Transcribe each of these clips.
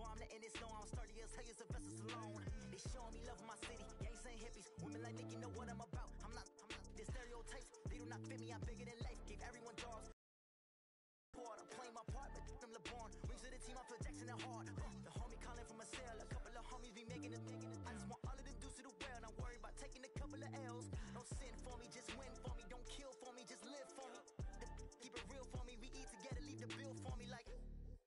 before I'm letting it snow. I'm sturdy as hell as a vessel alone. They showing me love in my city. Gangs ain't hippies. Women like Nick, you know what I'm about. I'm not. The stereotypes, they do not fit me. I'm bigger than life. Gave everyone jobs. I'm playing my part, but them LeBron. Rings to the team, I feel Jackson and hard. The homie calling from a cell. A couple of homies be making it. I just want all of them dudes to do well. Not worry about taking a couple of L's. Don't sin for me, just win for me. Don't kill for me, just live for me. Keep it real for me. We eat together, leave the bill for me like.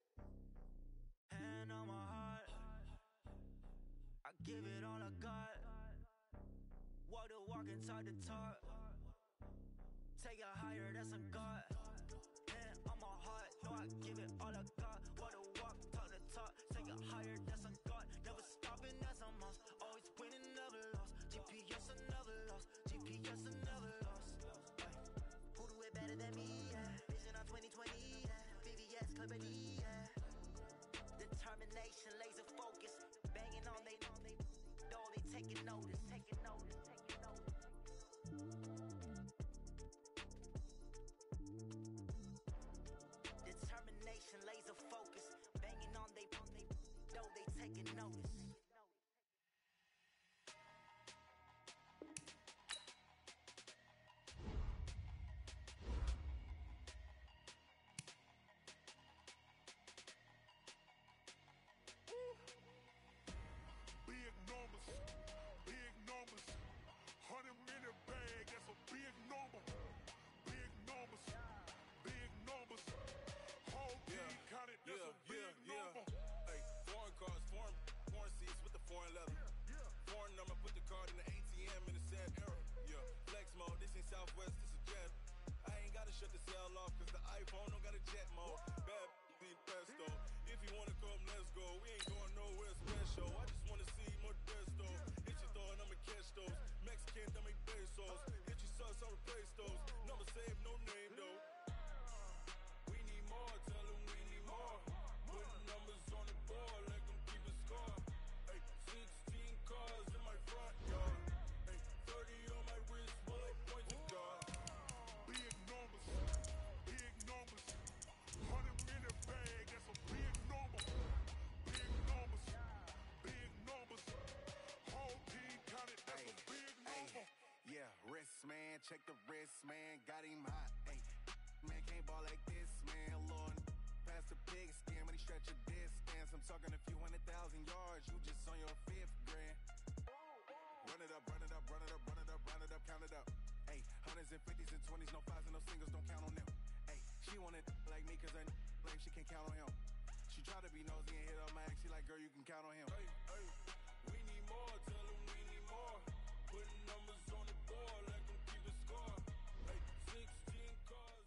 Hand on my heart, I give it all I got. Walk the walk and talk the talk. Take it higher, that's a God. Hand on my heart, no, I give it all I got. Walk the walk, talk the talk. Take it higher, that's a God. Never stopping, that's a must. Always winning, never lost. GPS, I never lost. GPS, I never lost. Who do it better than me? Yeah. Vision on 2020, yeah. VVS, Clippity, yeah. Determination, laser focus. Banging on they door, they taking notice. Determination, laser focus. Banging on they door, they taking notice. Big numbers, 100 minute bag, that's a big number. Big numbers, whole team counted, that's a big number. Hey, foreign cars, foreign seats with the foreign leather. Foreign number, put the card in the ATM in the sad era. Yeah, flex mode, this ain't Southwest, this a jet. I ain't gotta shut the cell off, cause the iPhone don't got a jet mode. Bad need pesto, if you wanna come, let's go. We ain't going nowhere special, I just wanna see more desto. Hit your throw and I'ma catch those. Mexican, I make pesos. Hit your sauce, I'll replace those. Number save, no name though. We need more, tell them we need more. Put numbers on the board, let them keep a score. Hey, 16 cars in my front yard. Hey, 30 on my wrist, bullet point to God. Big numbers, 100 minute bag, that's a big number. Big numbers, whole team counted, that's a big number. Yeah, wrist man, check the wrist man, got him hot. Ay, man can't ball like this, man. Lord, past the pig skin when he stretch a distance. I'm talking a few 100,000 yards, you just on your 5th grand. Run it up, count it up. Ay, hundreds and 50s and 20s, no 5s and no singles, don't count on them. Ay, she wanted like me cause her lame, she can't count on him. She try to be nosy and hit up my ex, she like, girl, you can count on him. Hey, we need more, tell them we need more. Putting numbers on the board, let them keep a score. Hey, 16 cars.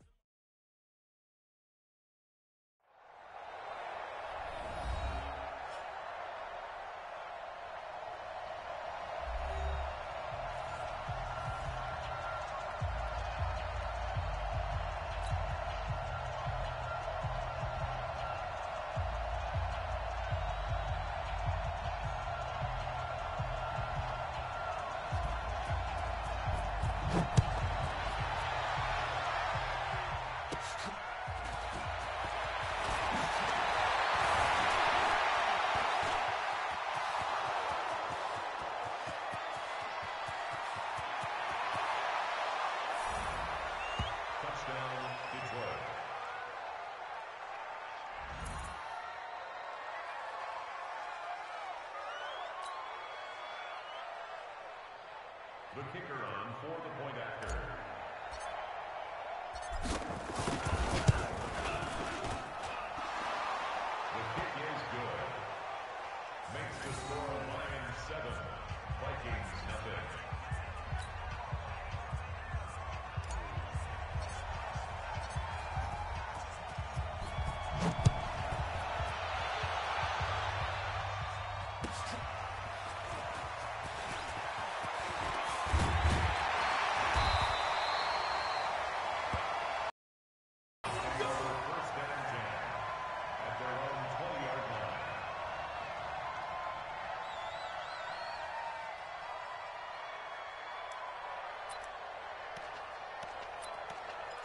The kicker on for the point after. The kick is good. Makes the score Lions 7, Vikings nothing.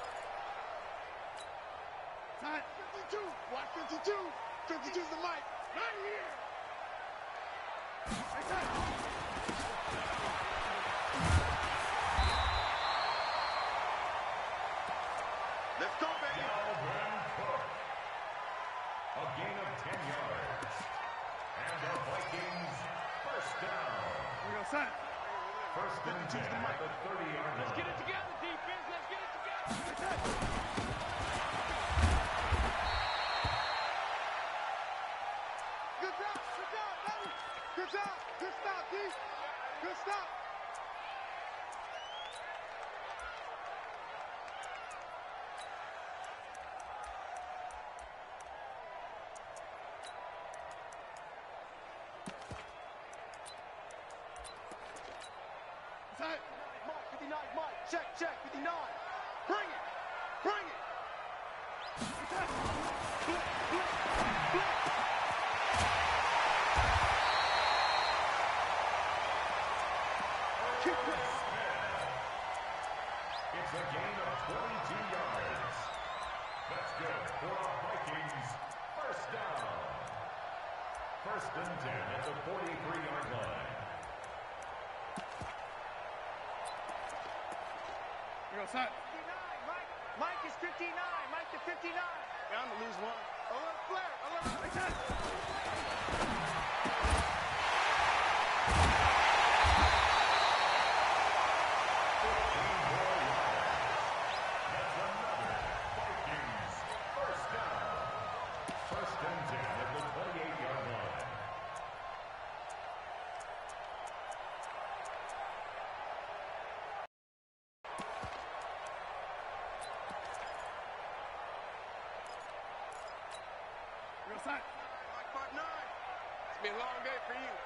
Watch 52. 52's the mic. Let's go, baby. A gain of 10 yards. And the Vikings first down. We go set. First and 10 at the 30-yard line. Let's get it together, defense. Let's get it together. Good job, baby. Good job. Good stop, D. Good stop. Mike, 59, Mike. Check, 59. Bring it. It's a gain of 22 yards. That's good for a Vikings first down. First and 10 at the 43-yard line. We go set. 59, Mike is 59. Mike to 59. Bound to lose one. Alert flare. That's another Vikings first down. First and 10 at the 28-yard line. We go set. Mark 9. It's been a long day for you.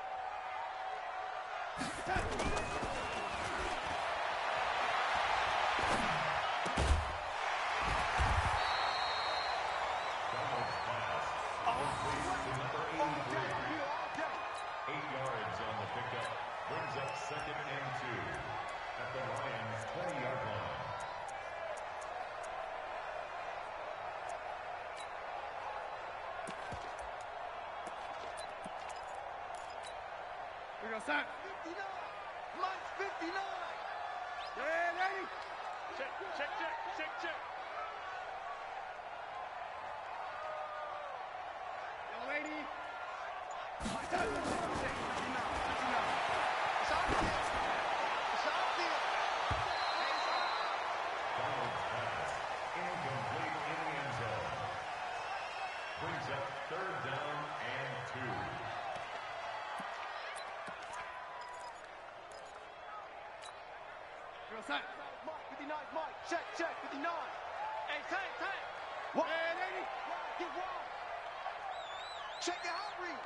Donald's pass completes to number 83. 8 yards on the pickup. Brings up second and 2 at the Lions' 20-yard line. We go set. 59. Mike's 59. Yeah, ready. Check. Young lady. It's outfield. Donald's pass incomplete in the end zone. Brings up third down and 2. We go set. Mike, 59, Mike. Check, 59. Hey, tank. What? Yeah, ready. Get wide. Check your hot read.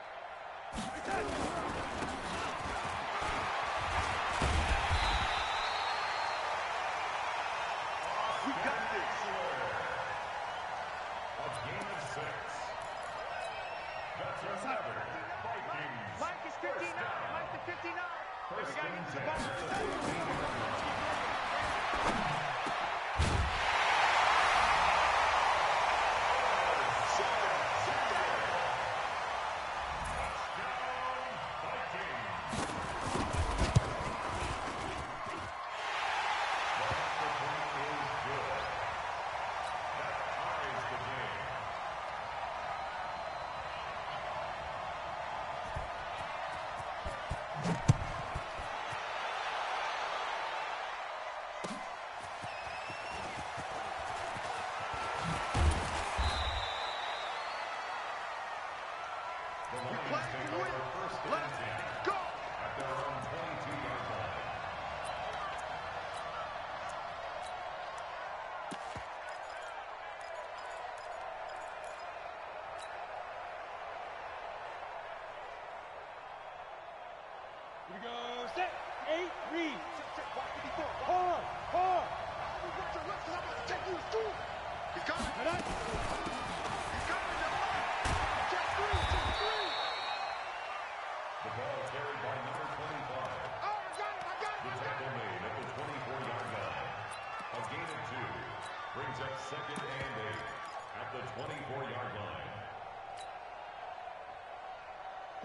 We got this. A gain of 6. That's another Vikings Mike is 59. first down. Mike to 59. First and 10 at the 15-yard line. The Lions take over first and 10 at their own 22-yard line. We go set. 8, read. Check, Mike 54. Hold. Watch your left, 'cause I'm about to take you to school. He's coming. Head up. He's coming. Check 3. The ball carried by number 25. Oh, I got it. The tackle made at the 24-yard line. A gain of 2 brings up second and 8 at the 24-yard line.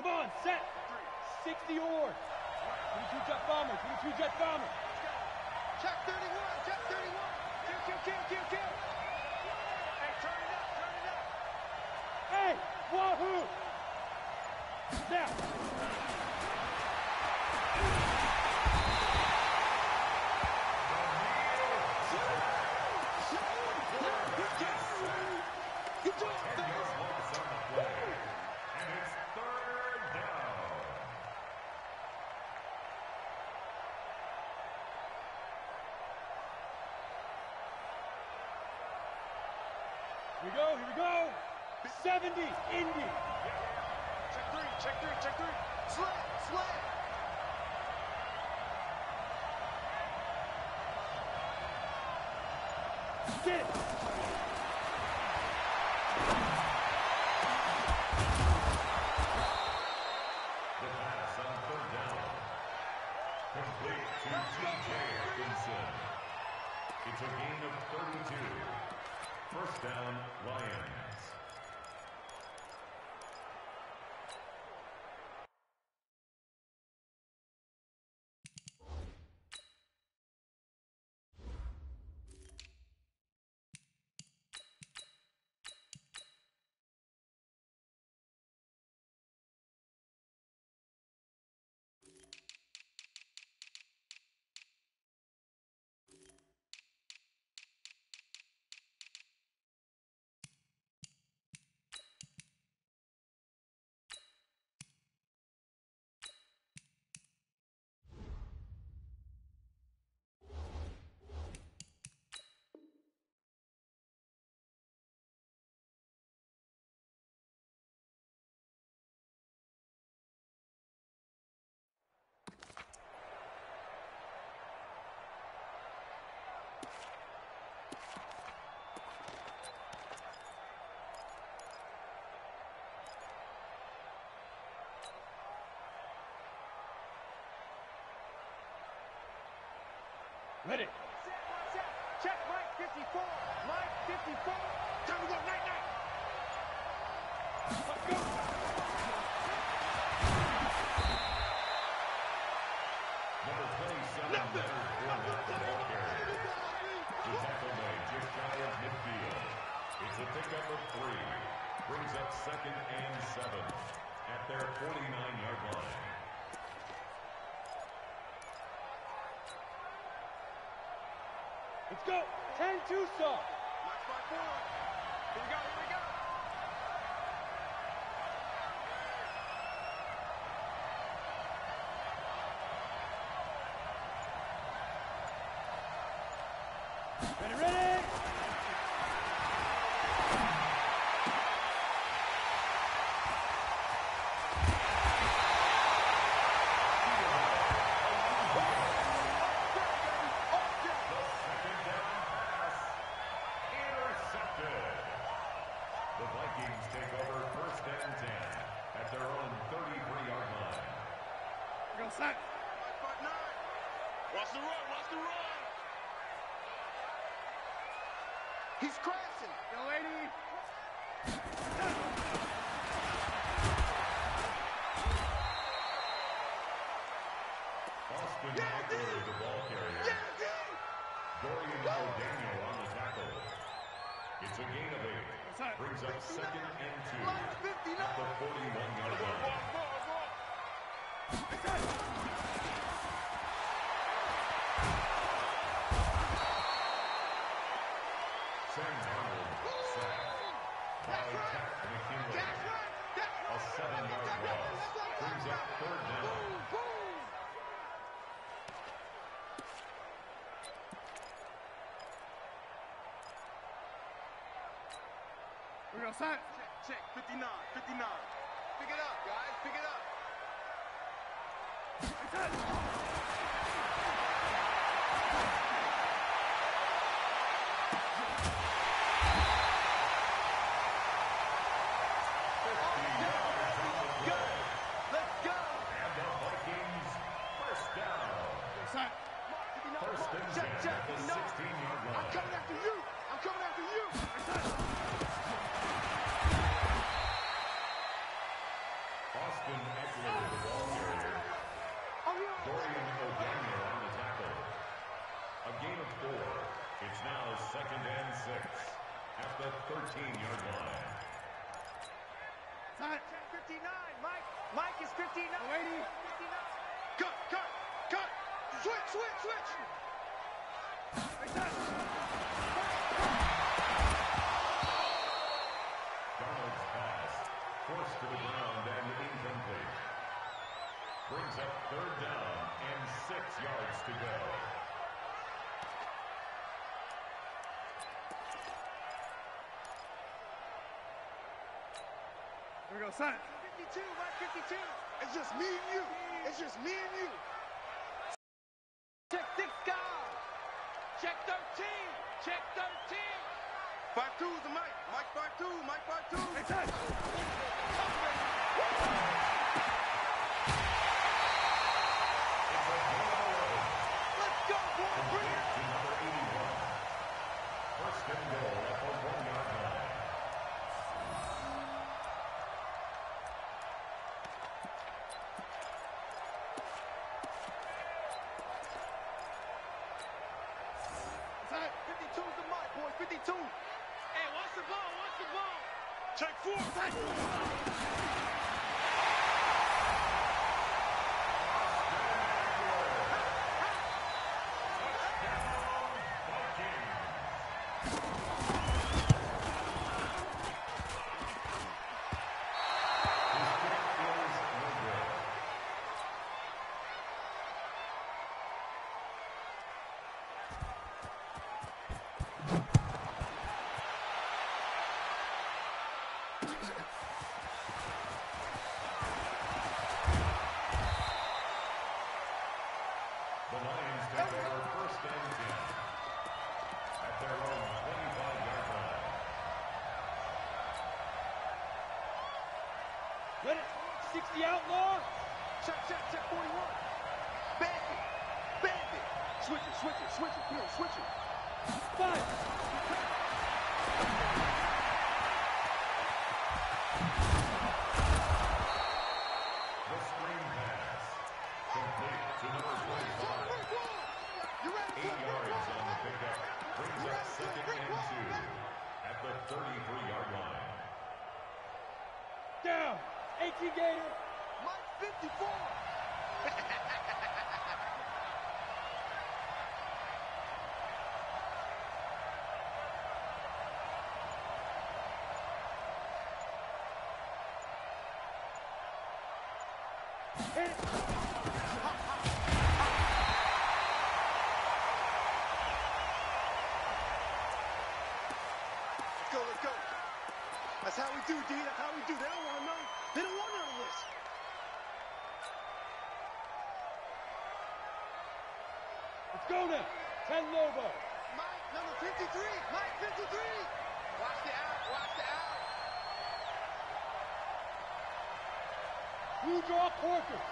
Come on, set. 60 oars. 22 jet bomber, 22 jet bomber. Check 31, check 31. Kill. Hey, turn it up. Hey, wahoo! Now. Good job. And it's third down. Here we go. 70, Indy. Check three. Slam. Sit. The pass on third down. Complete to T.J. Hawkinson. It's a gain of 32. First down, Lions. Ready. Check Mike 54. Time to go, night. Let's go. Number 27, Leonard Fournette, the ball carrier. The tackle made just shy of midfield. It's a pickup of 3. Brings up 2nd and 7 at their 49-yard line. Let's go. 10 Tucson. Match by 4. Here we go. Ready. The Vikings take over 1st and 10 at their own 33-yard line. We're going to sack. 5-9. Watch the run. He's crashing. Go, lady. Austin Eckler, the ball carrier. Dorian O'Daniel on the tackle. It's a gain of 8. Brings up 2nd and 2 at the 41-yard line. Sam Darnold sacked by Pat McKinley. A 7-yard loss. Brings up 3rd down. We're going to sack. Check 59. Pick it up, guys. Pick it up. Let's go. And the Vikings first down. Sack. First and 10 at the 16-yard line. I'm coming after you. Austin Eckler, the ball carrier. Dorian O'Daniel on the tackle. A gain of 4. It's now 2nd and 6 at the 13-yard line. Time. 59, Mike. Mike is 59. Waiting. 59. Cut. Switch. Donald's pass forced to the ground and incomplete. Brings up 3rd down and 6 yards to go. Here we go, son. 52, Mike, 52. It's just me and you. Check 6 guard. Check 13. Check 13. 5-2 is the Mike. Mike 5-2. Hey, son. Let's go, boy. Bring it. To number 81. 1st and goal at the 1-yard line. Son. 52 is the Mike, boys. 52. Hey, watch the ball. Check 4. The Lions take over 1st and 10 at their own 25-yard line. Let it. 60 outlaw. Check 41. Bandit. Switch it. Here, switch it. 5. The screen pass. Complete to number 25. You ready? 8 yards on the pickup. Brings up 2nd and 2 at the 33-yard line. Down. 18 Gator. Mike 54. Hit it. Let's go. That's how we do, D. That's how we do. They don't want to know. They don't want none of this. Let's go now. 10 Lobo. Mike, number 53. Mike 53. Watch the out. Blue draw Porkers.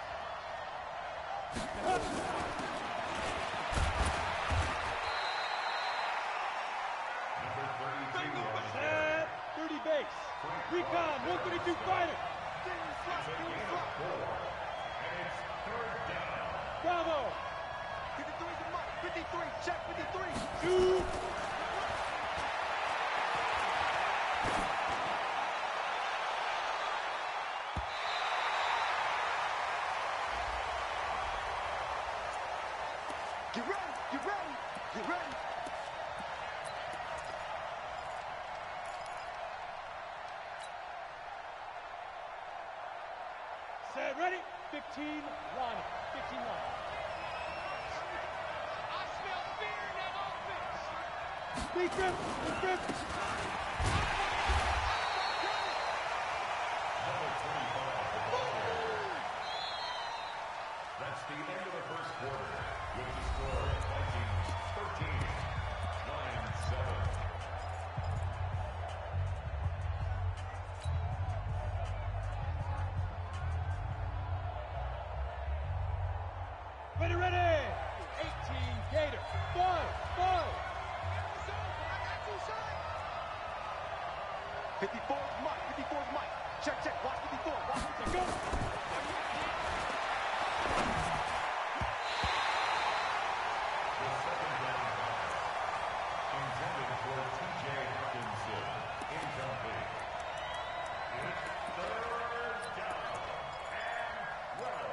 Number 32 on the Set. 30 base. Recon. 132 fighter. It's a gain of 4. And it's 3rd down. Bravo. 53 is the Mike. 53. Check 53. 2. Get ready. Set. Ready. 15 Ronnie. 15 Ronnie. I smell fear in that offense. Big grip. Number 25, the ball carrier. That's the end of the 1st quarter with the score Vikings 13, Lions 7. Ready. 18 Gator. 5. 54 is Mike. Check, check. Watch me before. Watch me. Let's go. The second down pass intended for T.J. Hawkinson. Incomplete. It's third down and 12.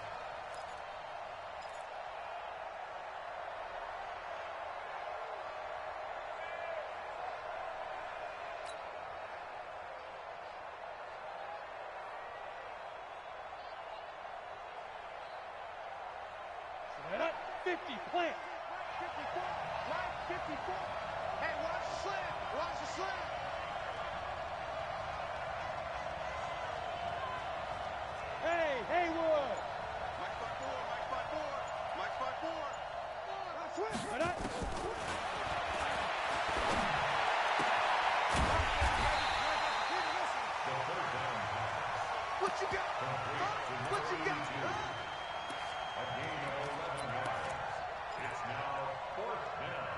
Set 50, plant. 54. Line 54. Hey, watch the slam. Watch the slam. Hey, Haywood. Mike 5-4. Mike 5-4. Mike 5-4. Switch. Set The third down pass What you got? complete to What you got? number 82. A gain of 11 yards. It's now fourth down.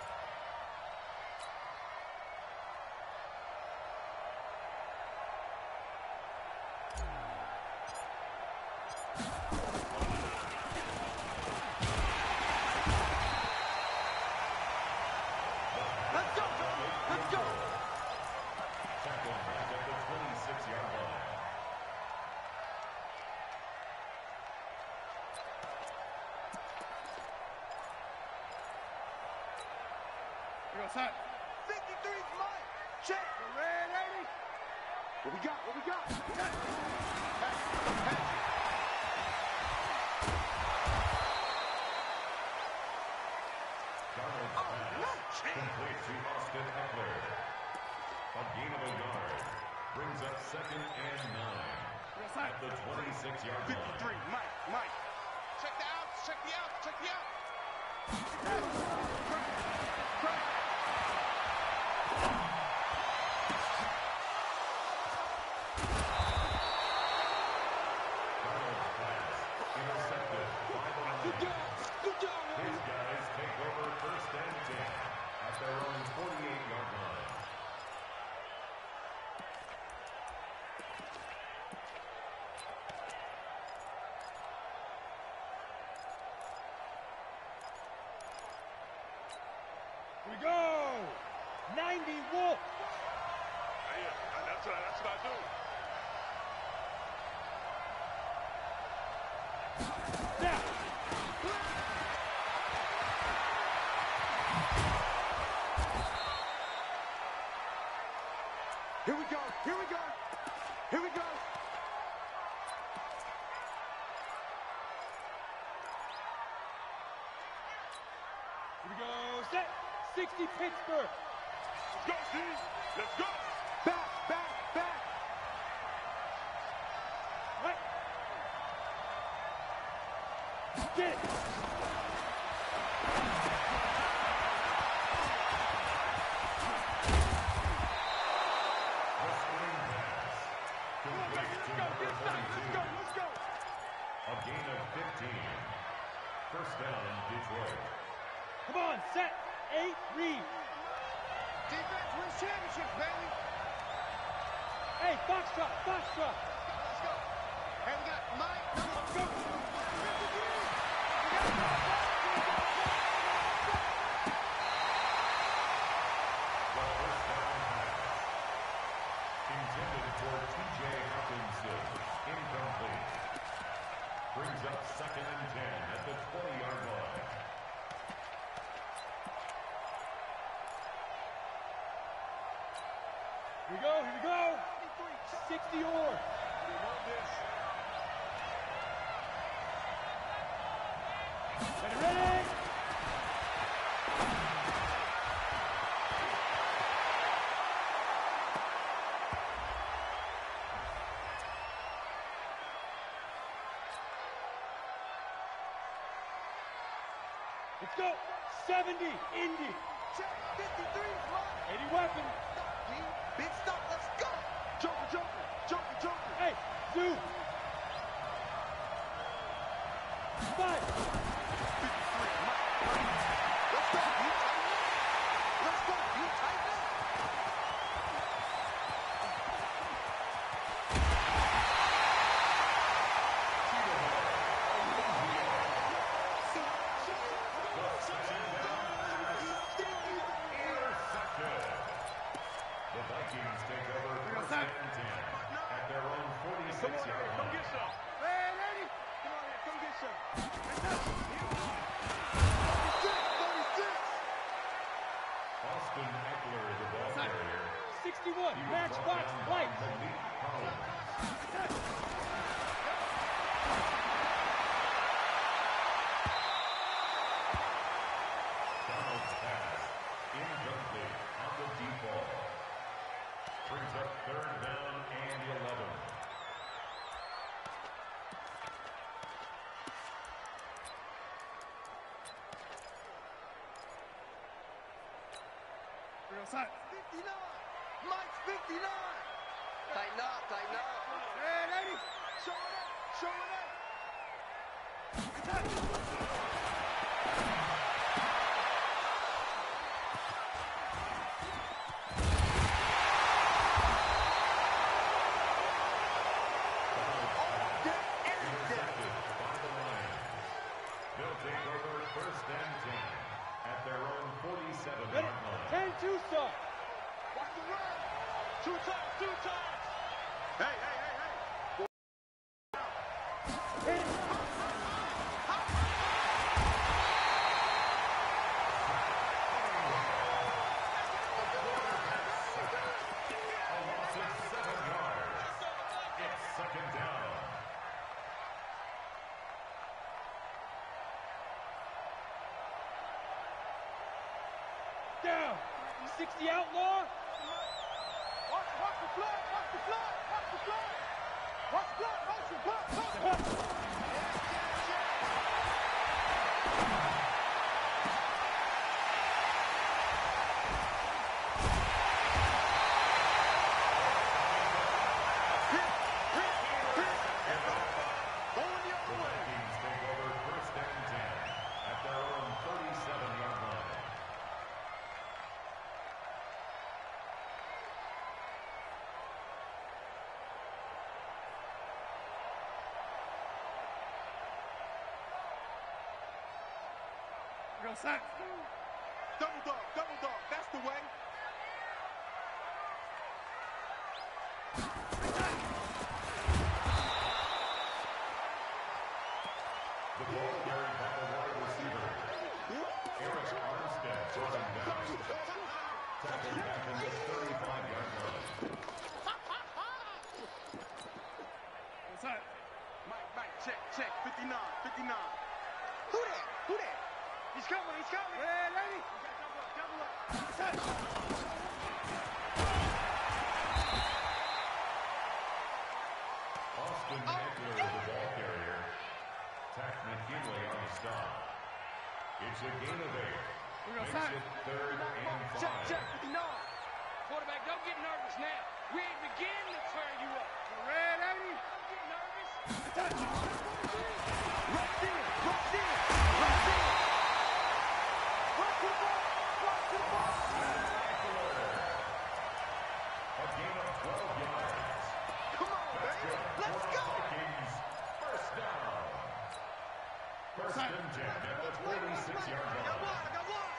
Let's go. Let's go. Tackled back at the 26-yard line. Here goes Hut. 53's mine. Check. Red 80. What we got? What we got? Pass. Darnold's pass complete to Austin Eckler. A gain of a yard brings up second and 9 at the 26-yard line. 53. Mike. Check the outs, check the outs, check the outs. Darnold's pass intercepted by the line. His guys take over first and 10 at their own 48-yard line. Here we go. 90 Wolf. Yeah, that's what I do. Snap. Here we go. Here we go. Here we go. Here we go. Set 60 Pittsburgh. Let's go, D. Let's go. Back. Right. Get it. The screen pass completes to number 42. Let's go. A gain of 15. First down, Detroit. Come on, set 8 Reed. Defense wins championships, baby. Hey, Foxtrot. Let's go. Hey, we got Mike. Let's go. The first down pass intended for T.J. Hawkinson. Incomplete. Brings up second and 10 at the 20-yard line. Here we go. 60 Orr. Ready. Let's go. 70 Indy. Check 53's mine. 80 weapon. Big stop. Let's go. Joker. Hey, Zoo. 5. 53. Mike. Let's go. You tighten it. Let's go. You tighten it. 46-yard Come line. get some. Man, Eddie, come on here, come get some. 36. Austin Eckler, the ball carrier. 61, He was match brought box, down by lights. Malik Collins. Donald's pass, incomplete on the deep ball. Brings up 3rd down and 11. Real side. 59. Mike's 59. Tighten up, tighten up. Man, Eddie, show it up, show it up. Intercepted by the Lions. They'll take over 1st and 10 at their own 47-yard line. 10 Tucson. Watch the run. 2 times. Hey. A loss of 7 yards. It's 2nd down. Down. 60 outlaw. Watch the flood. Motion, block. The Vikings take over 1st and 10 at their own 37-yard line. Real side. Double dog. That's the way. The ball carried by the wide receiver. Eric Armstead brought him down. Tackled back in the 35-yard line. Real side. Mike, check. 59. Who that? He's coming. Man, Eddie. Double up. Touch. Austin Eckler, the ball carrier. Tack McKinley on the stop. It's a gain of 8. Makes it 3rd and 5. Check. 59. Quarterback, don't get nervous now. We ain't beginning to turn you up. Red, Eddie. Don't get nervous. Touch. Rush in. A gain of 12 yards. Come on, That's baby. good. Let's For go. the Vikings, 1st down. 1st and 10 at the 46-yard I line. got one.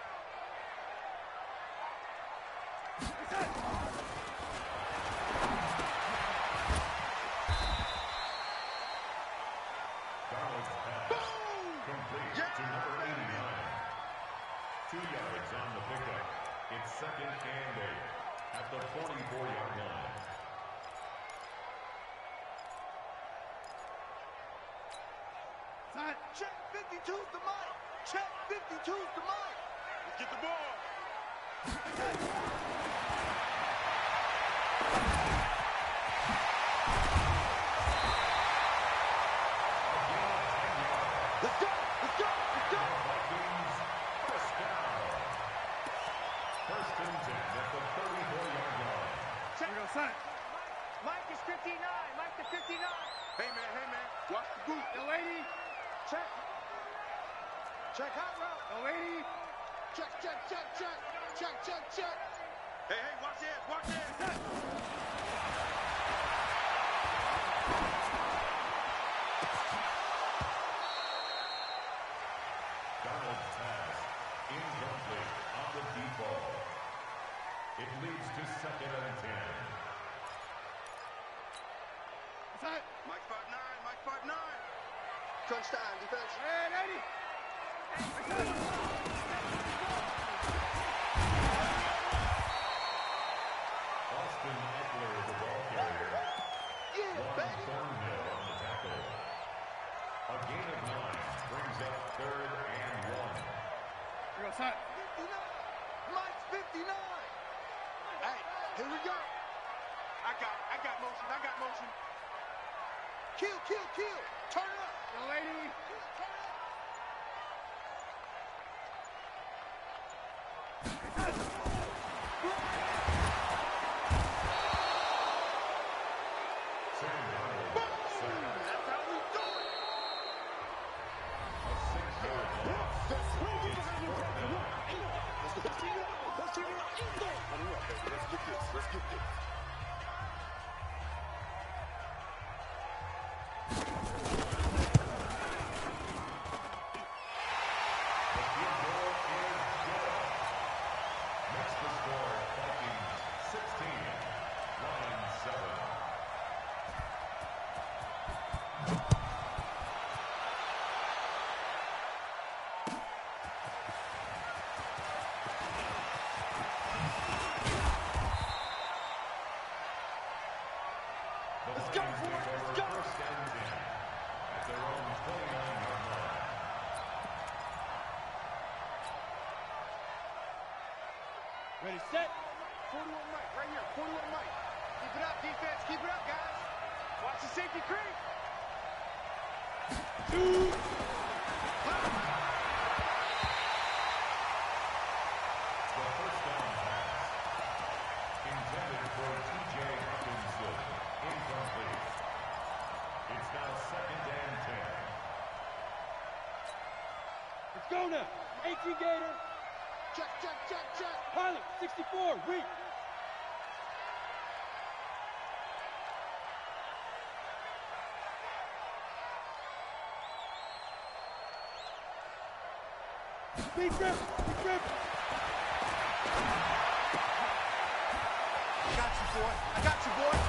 Donald's pass. Complete to number 89. 2 yards on the pickup. It's 2nd and 8 at the 44-yard line. Check 52's the mic. Check 52's the mic. Let's get the ball. Let's go. Vikings, 1st down. 1st and 10 at the 34-yard line. Check. Son. Mike is 59. Mike the 59. Hey, man. Watch the boot. The lady. Check hot route. The lady. Check. Hey, watch this. Donald's pass, incomplete on the deep ball. It leads to 2nd and 10. Mike 5'9", Mike 5'9". Crunch time, defense. Hey, Eddie. Austin Eckler, the ball carrier. Yeah, Juan baby. Thornhill on the tackle. A gain of 9 brings up 3rd and 1. Here goes Hunt. 59. Mike's 59. Hey, here we go. I got motion. Kill. Turn it up. Young lady. Turn it up. Sam Darnold, sack. That's how we do it. A 6-yard loss. It's 4th down. Let's get this. The field goal is good. Makes the score Vikings 16, Lions 7. Let's go, boys. Let's go. 1st and 10 at their own 29-yard line. Ready, set. 41 Mike, right here. 41 Mike. Keep it up, defense. Keep it up, guys. Watch the safety creep. 2. The 1st down pass intended for T.J. Hawkinson. Incomplete. It's now 2nd and 10. Let's go now. 18 Gator. Check. Pilot, 64, weak. Big grip. I got you, boy.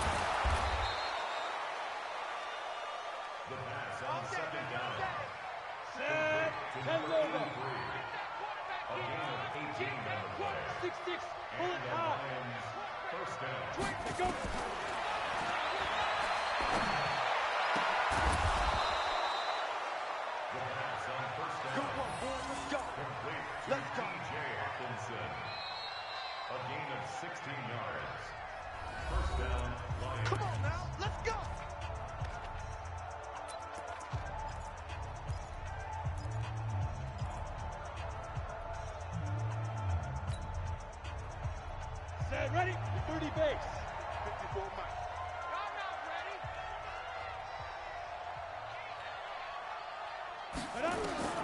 The pass on 2nd down. Set. To 10 number logo. 83. A gain of 18 on the play. 6-6. Pull And it the high. Lions 1st down. Let's go. The pass on 1st down. Come on, boys. Let's go. Complete to Let's go. T.J. Hawkinson. A gain of 16 yards. 1st down, Lions. Come on now. Let's go. Set, ready. 30 base. 54 Mike. Y'all not ready. Set up.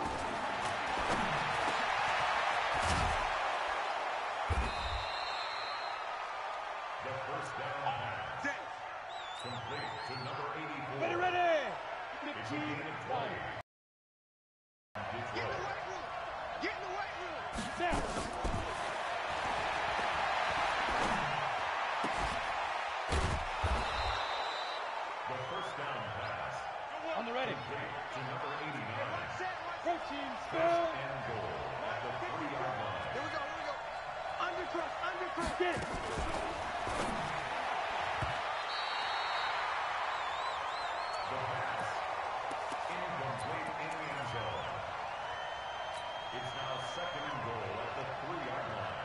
The 1st down pass. Dennis. Complete to number 84. Ready. It's a 15. gain of 20. Detroit. Get in the weight room. Set. The 1st down pass. On the ready. Complete to number 89. Protein 1st spill. and goal at the 3-yard line. Here we go. Undercross. Get it. The pass incomplete in the end zone. It's now 2nd and goal at the 3-yard line.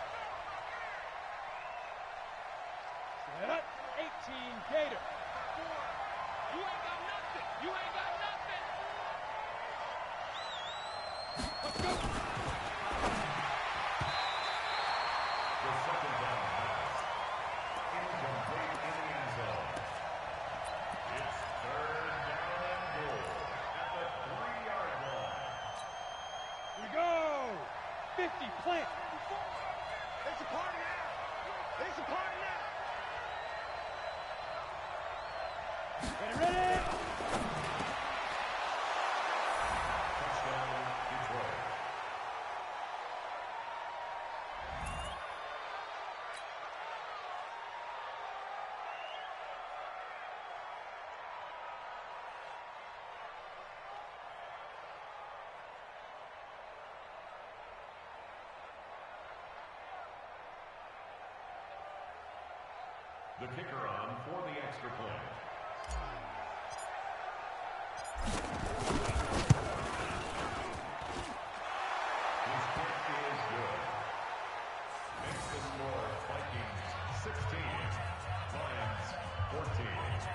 Set. 18 Gator. You ain't got nothing. Let's go. The 2nd down pass incomplete in the end zone. It's 3rd down and goal at the 3-yard line. Here we go. 50 plant. It's a party now. It's a party now. Ready. Touchdown, Detroit. The kicker on for the extra point. His kick is good. Makes the score Vikings 16, Lions 14.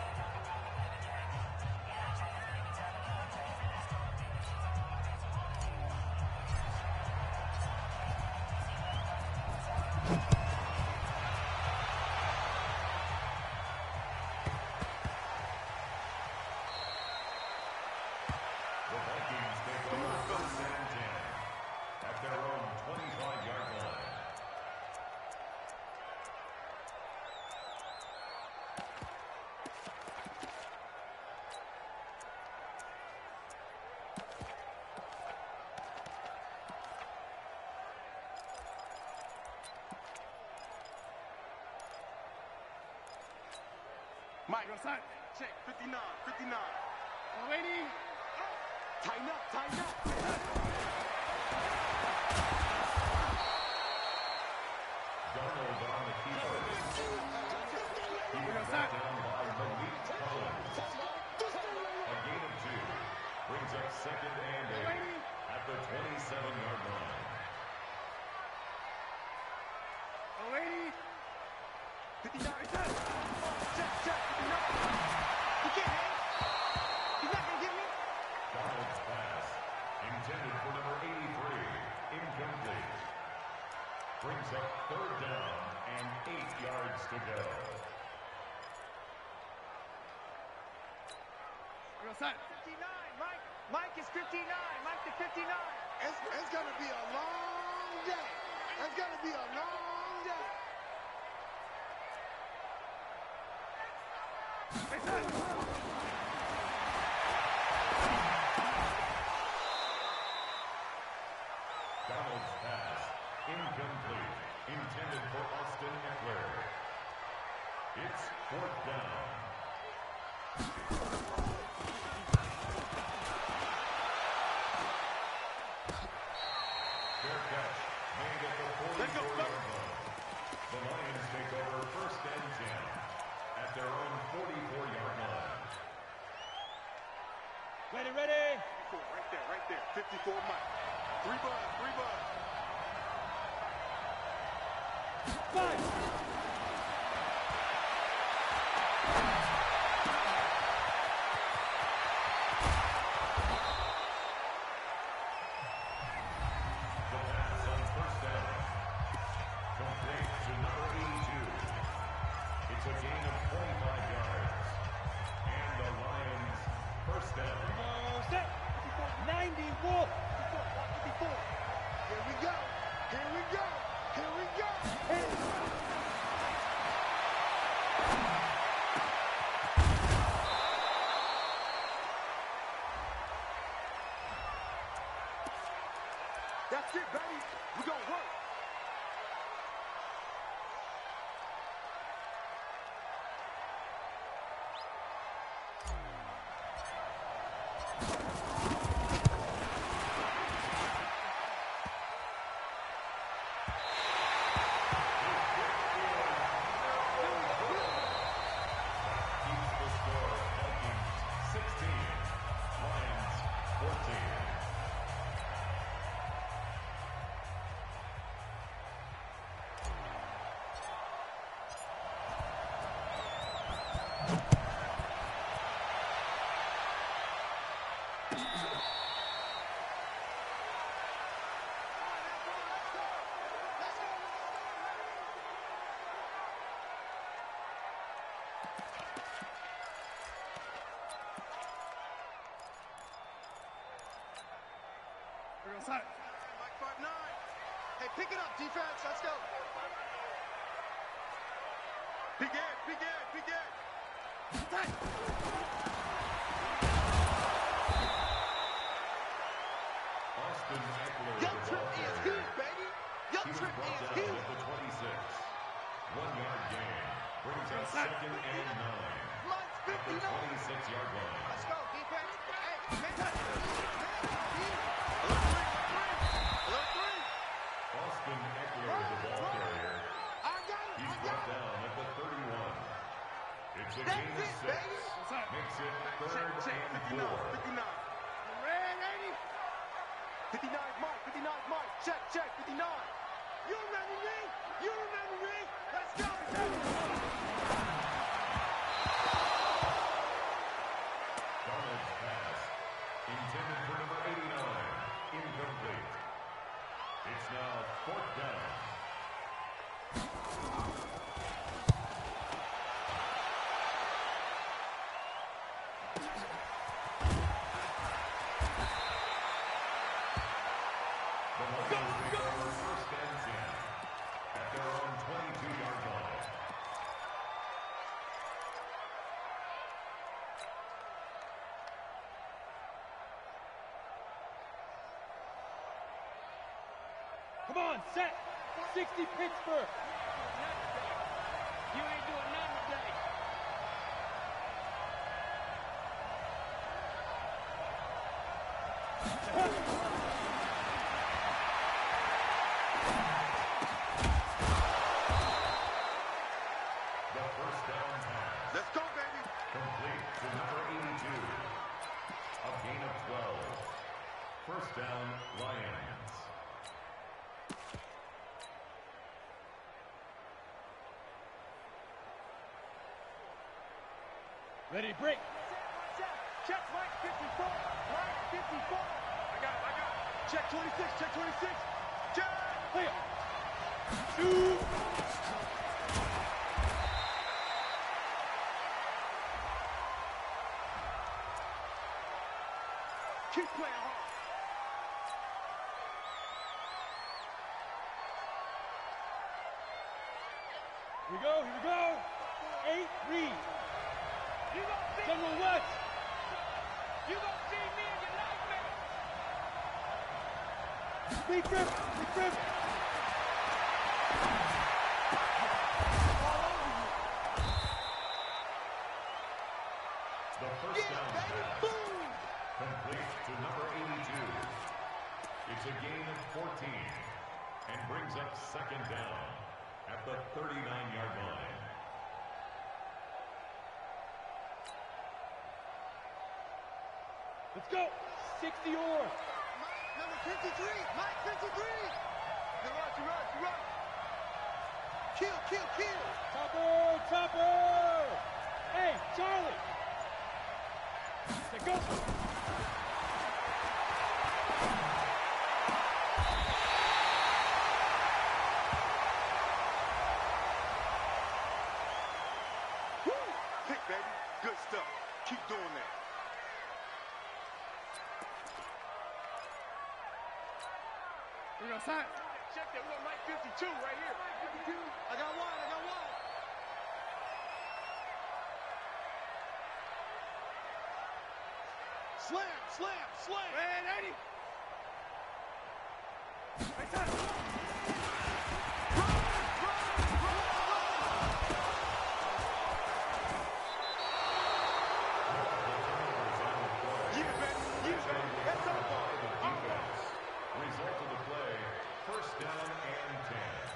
Mike, on side. Check, 59, 59. Lady. Tighten up, tighten up. Darnold on the keeper. He was brought down by Malik Collins. A gain of 2. Brings up second and 8 at the 27-yard line. Lady. 59, return. Check, 59. You can't hang. He's not going to get me. Darnold's pass, intended for number 83, incomplete. Brings up third down and 8 yards to go. We're outside. 59, Mike. Mike is 59. Mike the 59. It's going to be a long day. It's going to be a long day. Donald's pass, incomplete, intended for Austin Eckler. It's fourth down. Fair catch, made at the 44-yard line. The Lions take over first and 10 at their own 44-yard line. Ready, ready. Right there. 54 Mike. 3 bud. 5. The pass on first down. Complete to number 82. It's a gain of 25 yards. And the Lions first down. Step. 90 Wolf. 54. Here we go. That's it, baby. We gonna work. Keeps the score Vikings 16, Lions 14. We're outside. Mike 5-9. Hey, pick it up, defense. Let's go. Big Ed. Tight. Austin Eckler Young the Trip ball is carrier. huge, baby. Young He was Trip brought is down huge. at the 26. 1-yard gain. Brings up second and 9 Mike's at the 59. 26-yard line. Let's go, defense. Hey, man. Austin Eckler the ball carrier. I got it. He's brought down at the 31. it, baby. Makes it third and 4. 59. Ready? 59 Mike. 59 Mike. Check. 59. You remember me? Let's go. Donald's pass, intended for number 89, incomplete. It's now 4th down. The Lions take over 1st and 10 at their own 22-yard line. Come on, set. 60 Pittsburgh. You ain't doing nothing today. The 1st down pass. Let's go, baby. Complete to number 82. A gain of 12. 1st down, Lions. Ready, break. Check Mike 54. Mike 54. I got it. Check 26. Check. Play it. Shoot. Keep playing hard. Here we go. 8 read. You gonna see General West. You gonna see me in your nightmare. Big grip. The 1st down pass. Boom. Complete to number 82. It's a gain of 14 and brings up 2nd down at the 39-yard line. Let's go. 60 or. Number 53. Mike 53. You run. Kill. Topper. Hey, Charlie. Let's go. Pick, baby. Good stuff. Keep doing that. You know, sign. Check that. We got Mike 52 right here. 52. I got one. Slam. Ready. Right time. Result of the play, 1st down and 10.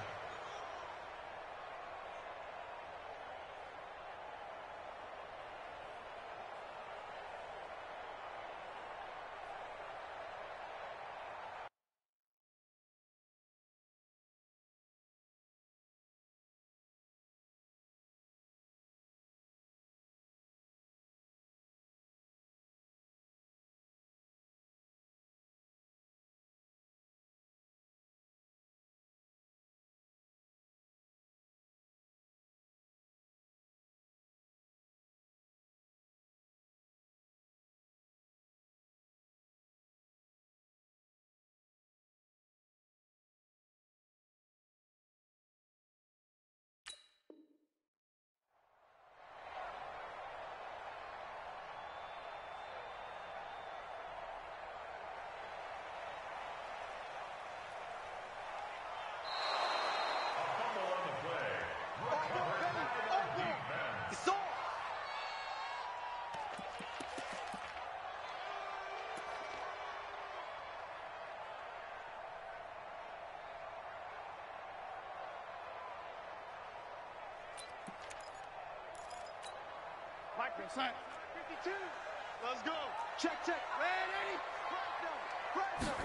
Real set. 52. Let's go. Check, check. Ready? Right now.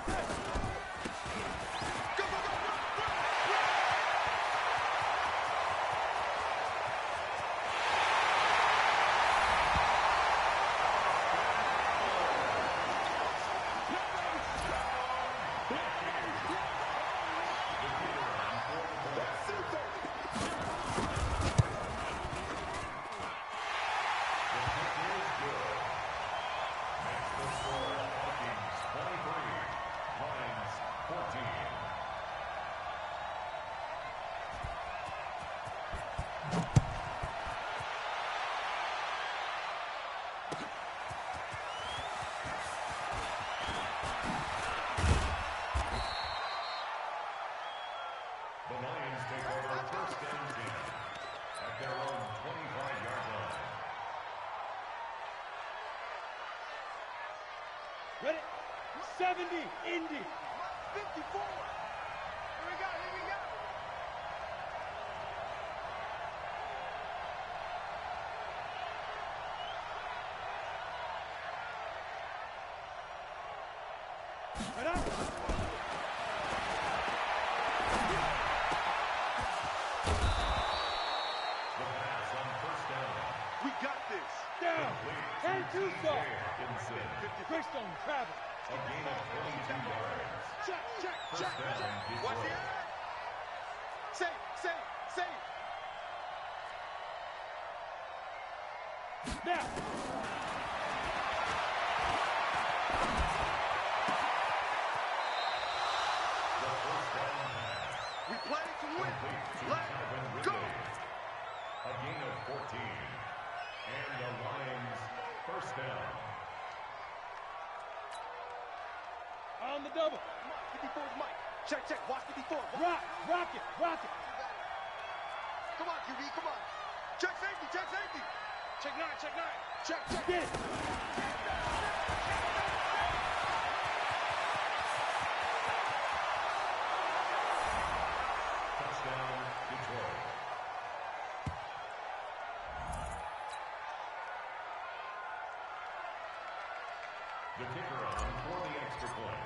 Go, go, go. Run. The Lions take over first and 10 at their own 25-yard line. Ready? 70, Indy. 54. Here we go, here we go. Right up. The pass on first down. We got this. Down. And two stop. Hawkinson. Greystone travel. A gain of 22 yards. Check, check, First check, down, check. Detroit. Watch the eye. Save. Now. The first down pass. We play to win. Complete to Let's Calvin go. Ridley. A gain of 14. And the Lions first down. On the double. 54 is Mike. Check, check. Watch 54. Rock it. Come on, QB, come on. Check safety. Check nine. Check. Get it. Touchdown, Detroit. The kicker on for the extra point.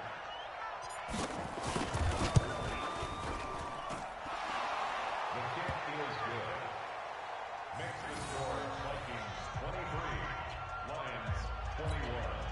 The kick is good. Makes the score Vikings 23, Lions 21.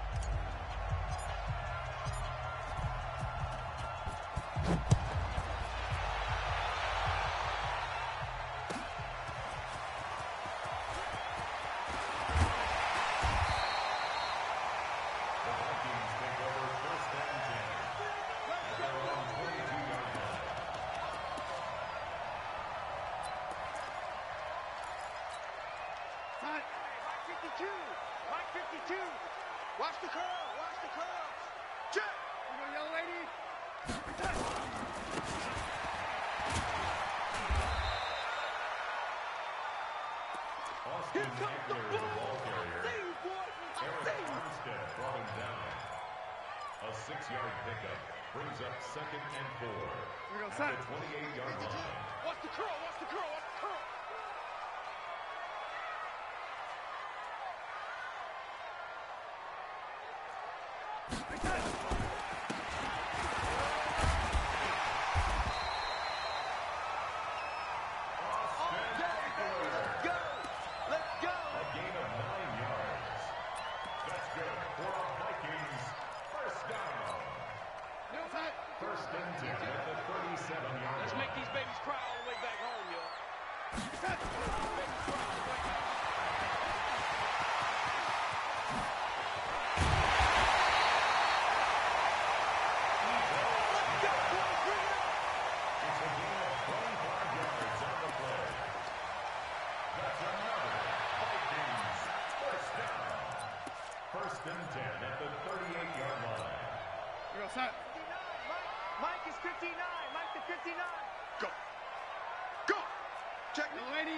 The Vikings take over first and 10 at their own 22-yard line. Mike 52. Watch the curl. Check. You know, young lady. Austin Eckler is the ball carrier. Eric Armstead brought him down. A 6-yard pickup brings up second and 4 We go at set. the 28-yard line. Watch the curl. Austin Eckler. Let's go. A gain of 9 yards. That's good for a Vikings first down. First and 10 at the 37-yard Let's line. make these babies cry all the way back home, yo. It's a gain of 25 yards on the play. That's another Vikings first down. First and 10 at the 38-yard line. We go set. 59. Mike is 59. Mike the 59. Go. Check. Young lady.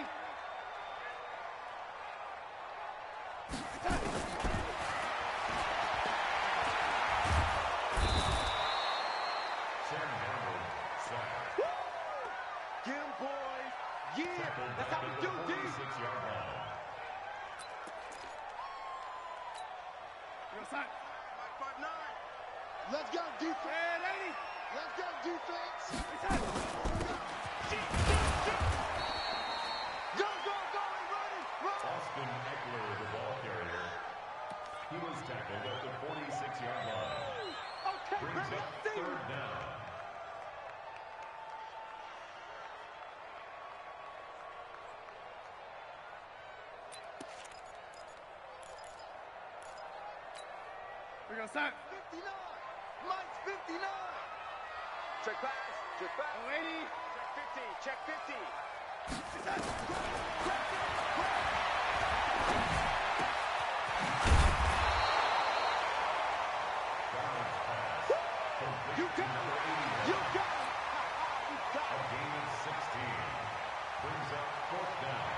Sam Howard sacked. Get him, boys. Yeah. Tackled That's back how we at do, the D. 46-yard line. Let's go, defense. Let's go, defense. Go, run. Austin Eckler, the ball carrier. He was tackled at the 46-yard line. Okay, Brings up third down. We're going to start. 59. Mike's 59. Check pass. Lady. Check 50. You got it. A gain of 16. Brings up fourth down.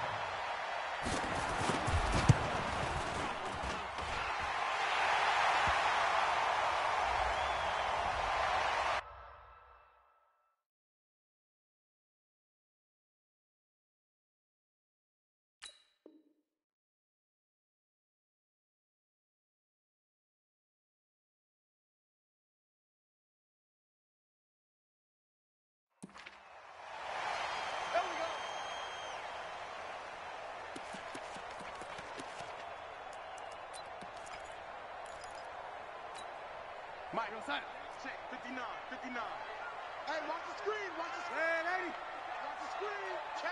Mike, check 59. Hey, watch the screen. Watch the screen. Check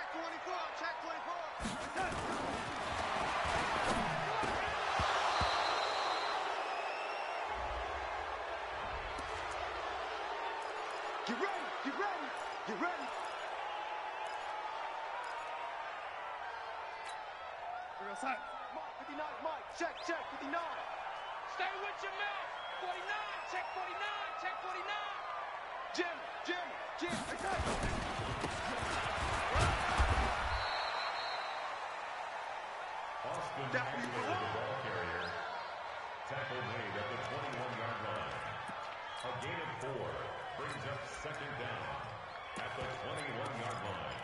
24. Get ready. We're going to start. Mike, 59, Mike. Check 59. Stay with your mouth. 49. Check 49. Check 49. Jim. Austin Eckler, the ball carrier. Tackle made at the 21-yard line. A gain of 4 brings up second down at the 21-yard line.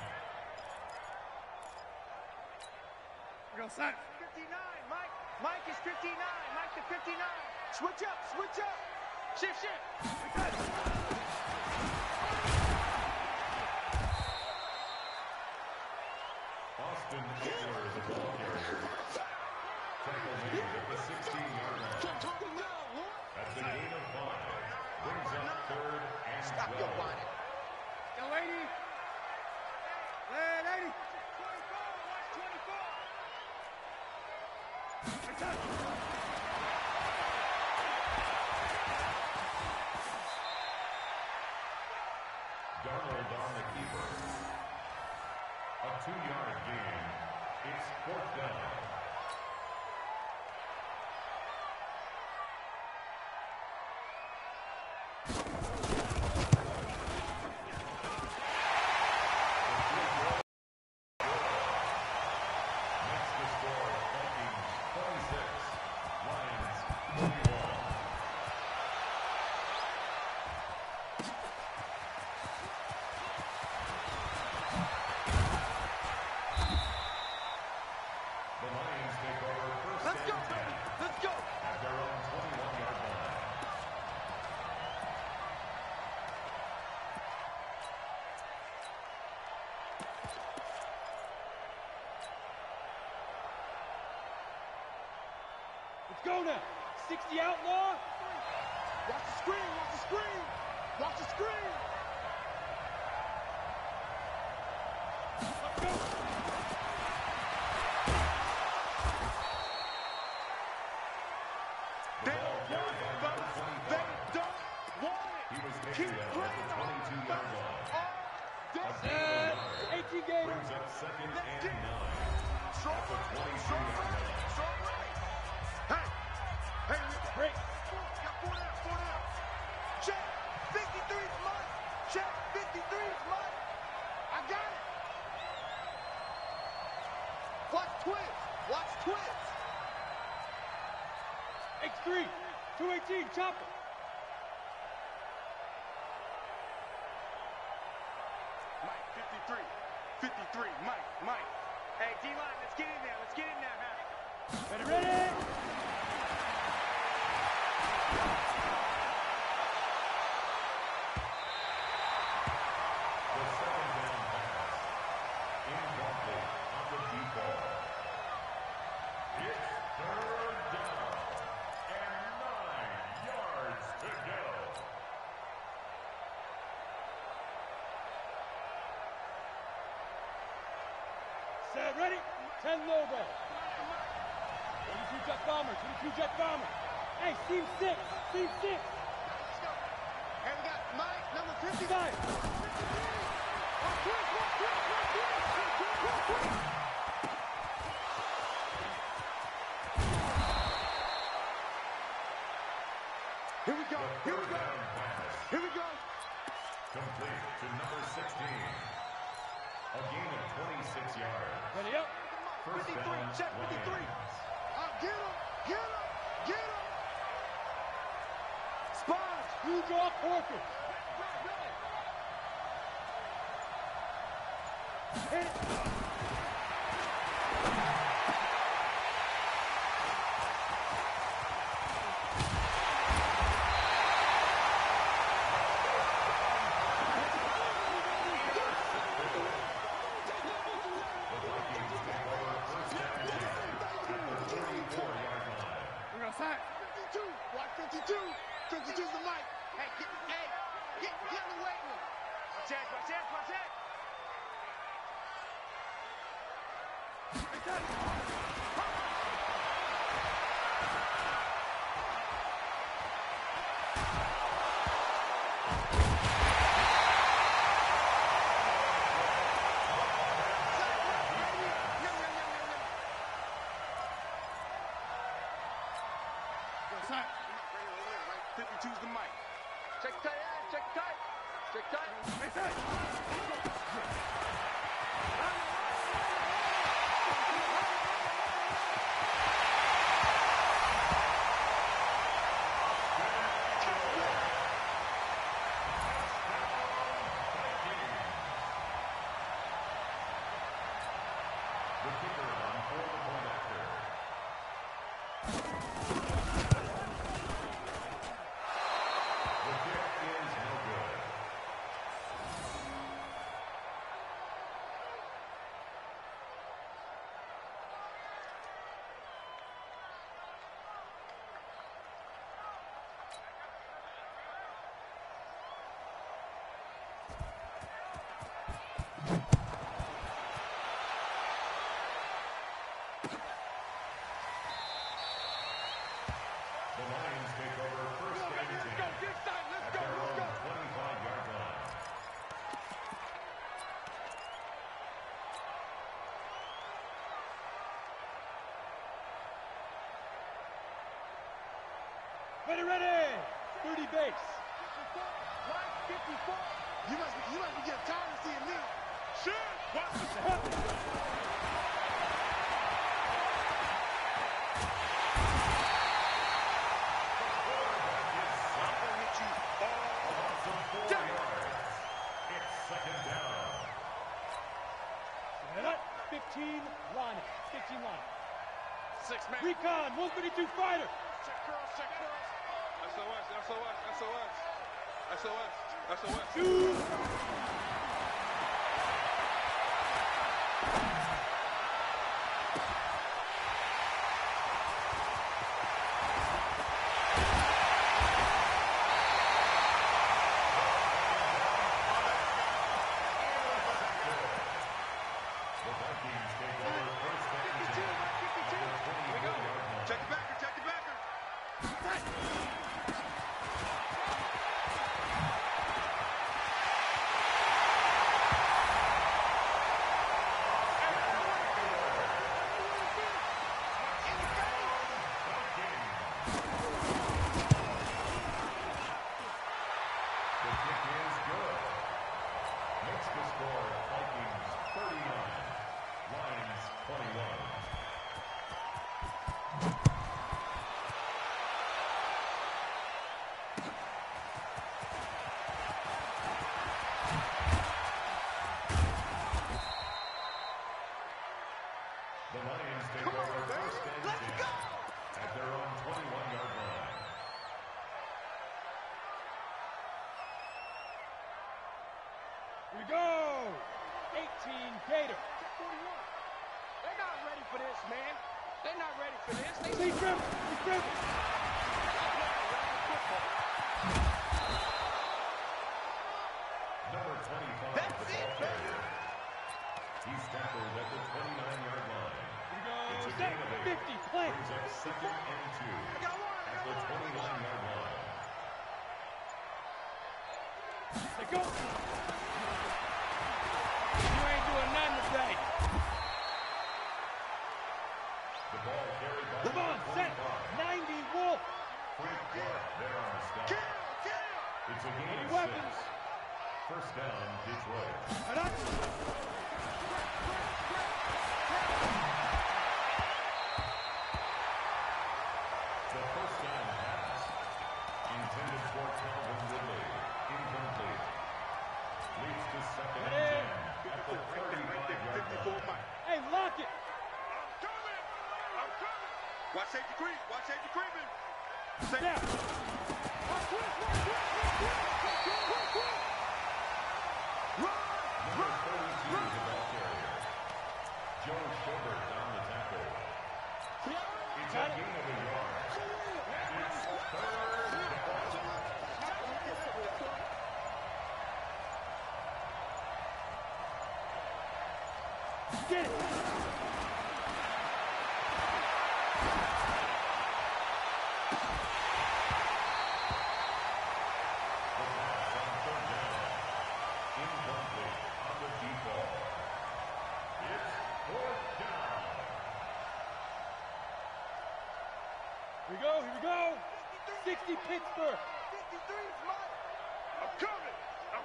We're going to start. 59, Mike is 59. Mike to 59. Switch up. Shift. Austin Eckler, the ball carrier. Tackle made at the 16-yard line. That's a gain of 5. Brings up third and 12. Stop your whining. Go, lady. Lady. 24. Darnold on the keeper. A 2-yard gain. It's fourth down. Next to score, Vikings 26, Lions 41. The Lions take over first Let's go, and 10 baby. Let's go. at their own 21-yard line. Let's go now. 60 outlaw. Watch the screen. Let's go. The ball carried by number 25. He was taken down at the 22-yard line. A gain of 9 18 games. brings up second and 9 at the 22-yard line. Hey, Break. got 4 down. Check 53's Mike. Check 53's Mike. I got it. Watch twins. X3. 218. Chopper. Mike 53. Mike. Hey, D-line, let's get in there. Huh? Ready. right, ready? 10 logo. 22 jet bomber, 22 jet bomber. Hey, seam 6, seam 6. And we got Mike, number 55. Here we go, here we go, here we go. Complete to number 16. A gain of 26 yards. Ready up. First 53, down, check 53. Lions. Get him, get him, get him. Spot. You draw forfeit. Hit it. Watch 52. 52's the mic. Hey, get in the weight room. Watch it. Son. 52's the mic. Check tight, check tight. Check tight. Hey, tight. The kicker on for the point after. The kick is no good. The Lions take over first and 10 at their own 25-yard line. Ready. 30 base. Line 54. You must be getting tired of seeing me. It's second down. Set up. 15 line. 15 line. 6-man. Recon, 132 fighter. Check cross. SOS. Two. The Vikings take over first and 10 at their 24-yard line. Check the backer. The kick is good. Makes the score Vikings 39, Lions 21. The Lions take over first and 10 at their own 21-yard line. Here we go. 18 Gator. They're not ready for this, man. They're not ready for this. Lee Griffin. Number 25, the ball carrier. He's tackled at the 29-yard line. It's a Set, gain of 8. 50, play. Brings up 2nd and 2 at the 29-yard line. Let go. You ain't doing nothing today. The ball carried by Levon, set, 90, Wolf. Frank Clark there on the stop. It's a gain of 6. Weapons. First down, Detroit. The first down pass intended for Calvin Ridley. Incomplete. Leads to 2nd and 10 at the 35-yard line. Hey, lock it. I'm coming. Watch safety creep. Watch safety creeping. Snap. Number 32 is the ball carrier. Joe Schubert on the tackle. It's a gain of a yard. And it's 3rd down. Get it. Incomplete on the deep ball. It's 4th down. Here we go. 60 Pittsburgh. 53's mine. I'm coming.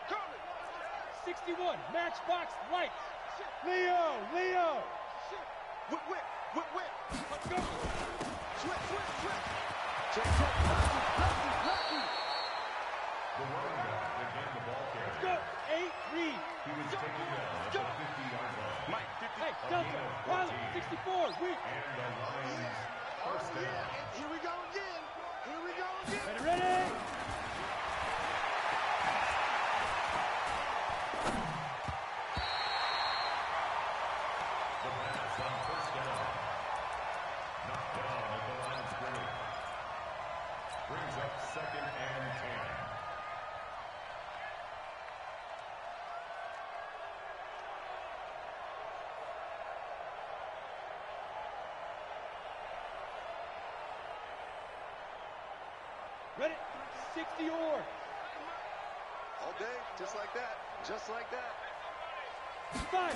61 Matchbox Lights. Leo. Whip. Let's go. Switch. Check. The running back again the ball carrier. Let's go. 8 Reed. He was taken down at the 50-yard line. Mike, 50. Hey, Delta. Wiley, 64. Weak. And the Lions first down. Here we go again. Ready. The pass on first down. Knocked down at the line of scrimmage. Brings up 2nd and 10. Ready. 60 Orr. All day, just like that. 5.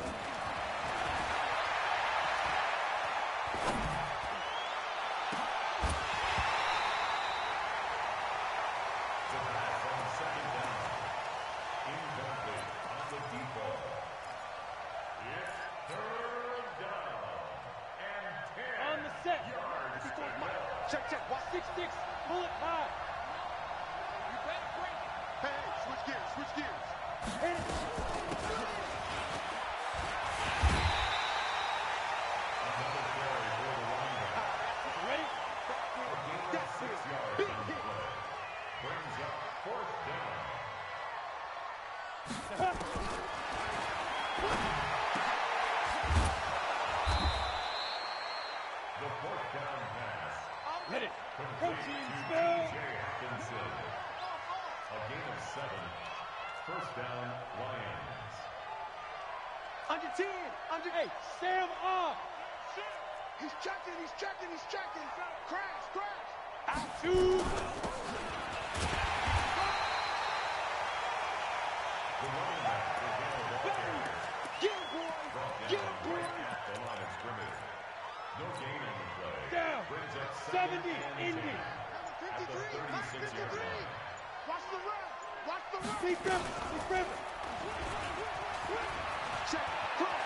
The pass on 2nd down. Incomplete on the deep ball. It's 3rd down. And 10 On the set. yards to go. Check. Watch 6-6. Pull it high. You better break it. Hey, switch gears. Hit it. Another carry for the running back. Ready. A gain of 6 yards on the play. Brings up 4th down. The 4th down pass. Hit it. Complete Protein to spill. DJ Atkinson. A gain of 7. First down, Lions. Under 10. Hey, Sam off. He's checking. Crash. Out 2. The running back is now the ball carrier. Get him, boy. Brought Get down him, boy. right at the line of scrimmage. No gain on the play. Down. Brings up 70, 2nd and 10 Indy. at the 36-yard line. Watch the run. Steve Griffin. Check. Cross.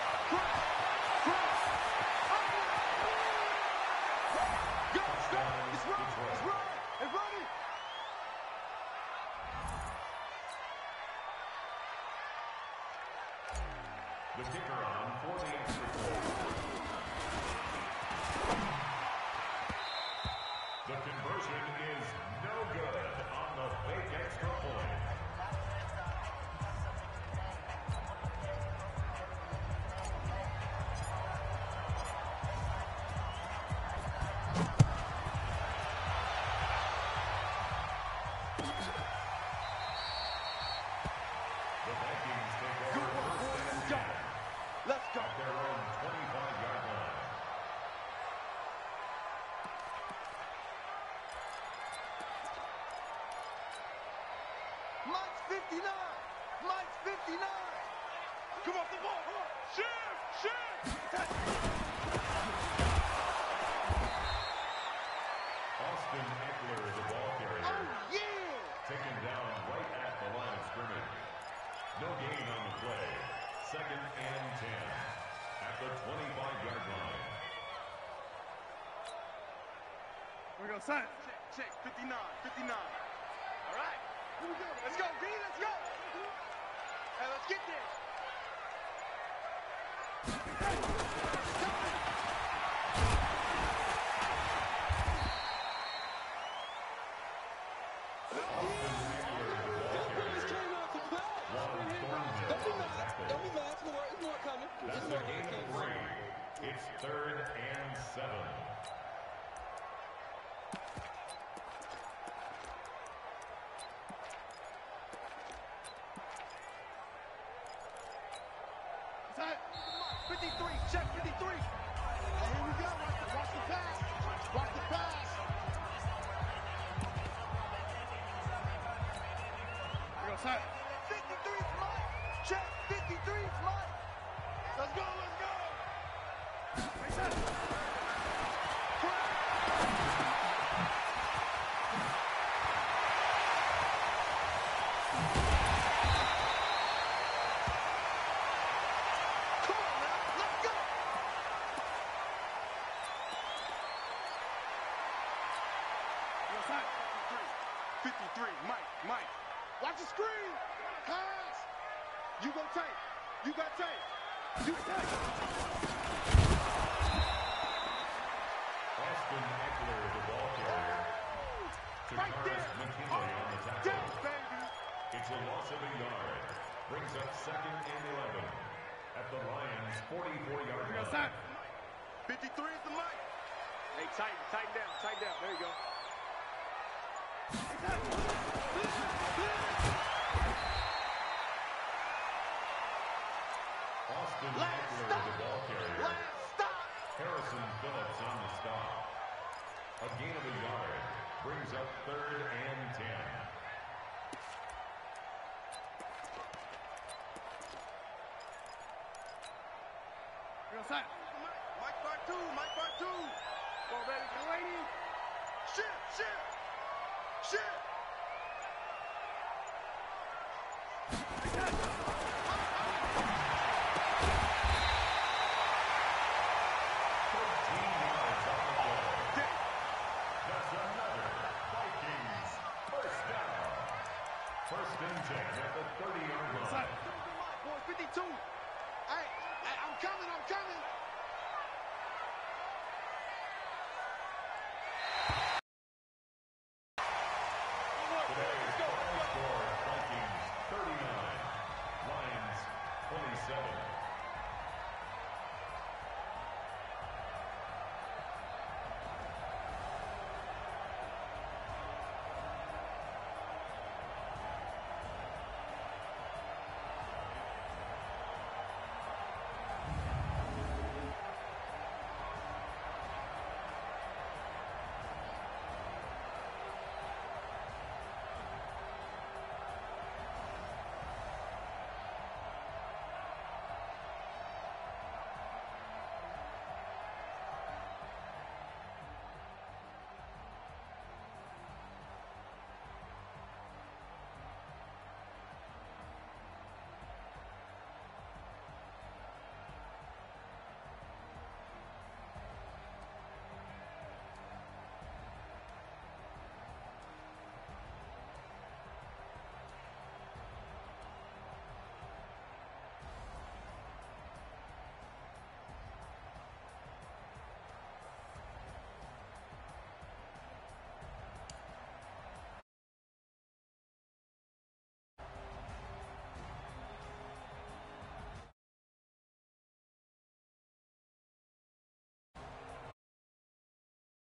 Go. It's running. It's running. The kicker on for the extra point. The conversion is no good on the fake extra point. 59. Mike's 59. Come off the ball. Come on. Shift. Austin Eckler, the ball carrier. Oh, yeah. Taken down right at the line of scrimmage. No gain on the play. 2nd and 10 at the 25-yard line. We're going to sign. Check. 59. 59. All right. Here we go. Let's go, B. Let's go. Hey, let's get there. Don't be mad. It's more coming. That's a gain of 3. It's 3rd and 7. Set. 53. Check 53. Hey, here we go. Watch the pass. Watch the pass. We're going to sign. 53 is Mike. Check. 53 is Mike. Let's go. Let's go. Come on, man. Let's go. We're going to sign. 53. Mike. Watch the screen. Pass. You go tight. You got tight. You tight. Austin Eckler, the ball carrier. To Right Carlos there. McKinley on the tackle. Down, baby. It's a loss of a yard. Brings up 2nd and 11 at the Lions' 44-yard We're going to line. sign. 53 is the Mike. Hey, tighten down. There you go. Austin Last Eckler, stop. the ball carrier. Last stop. Harrison Phillips on the stop. A gain of a yard. Brings up 3rd and 10. We're going to sign. Mike part two. Go, baby. Get waiting. Shift.